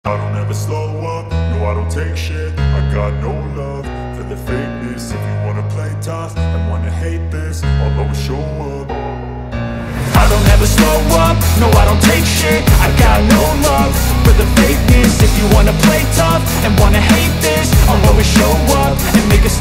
I don't ever slow up, no I don't take shit. I got no love for the fakeness. If you wanna play tough and wanna hate this, I'll always show up. I don't ever slow up, no I don't take shit. I got no love for the fakeness. If you wanna play tough and wanna hate this, I'll always show up and make a